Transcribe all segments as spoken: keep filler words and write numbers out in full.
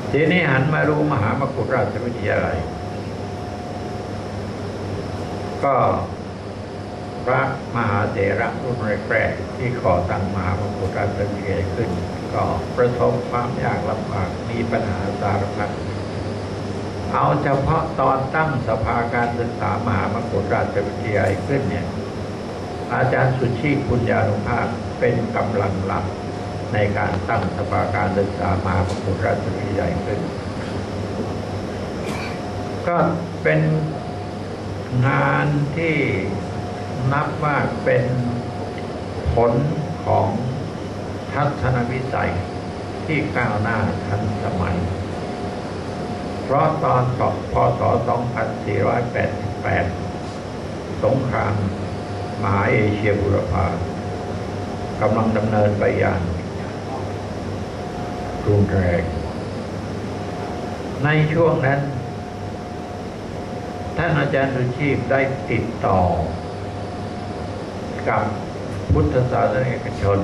ทีนี้หันมารู้มหามกุฏราชวิทยาลัยก็พระมหาเถระรุ่นแรกๆที่ก่อตั้งมหามกุฏราชวิทยาลัยขึ้นก็ประสบความยากลำบากมีปัญหาสารพัดเอาเฉพาะตอนตั้งสภาการศึกษามหามกุฏราชวิทยาลัยขึ้นเนี่ยอาจารย์สุชีพปุญญานุภาพเป็นกำลังหลักในการตั้งสภาการศึกษามหามกุฏราชวิทยาลัยขึ้นก็เป็นงานที่นับว่าเป็นผลของทัศนวิสัยที่ก้าวหน้าทันสมัยเพราะตอนพ.ศ. สองพันสี่ร้อยแปดสิบแปดสงครามมหาเอเชียบูรพากำลังดำเนินไปอย่างรุนแรงในช่วงนั้นท่านอาจารย์สุชีพได้ติดต่อกับพุทธศาสนิกชน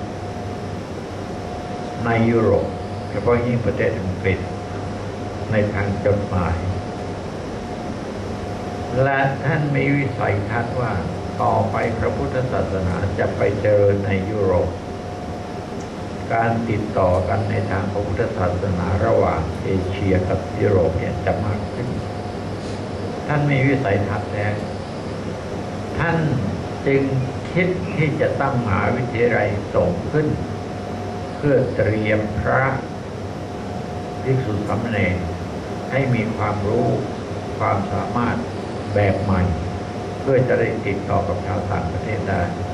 ในยุโรปเฉพาะยิ่งประเทศอังกฤษในทางจดหมายและท่านมีวิสัยทัศน์ว่าต่อไปพระพุทธศาสนาจะไปเจริญในยุโรปการติดต่อกันในทางพระพุทธศาสนาระหว่างเอเชียกับยุโรปเนี่ยจะมากขึ้นท่านมีวิสัยทัศน์แล้วท่านจึงคิดที่จะตั้งมหาวิทยาลัยส่งขึ้นเพื่อเตรียมพระภิกษุสามเณรให้มีความรู้ความสามารถแบบใหม่เพื่อจะได้ติดต่อกับชาวต่างประเทศได้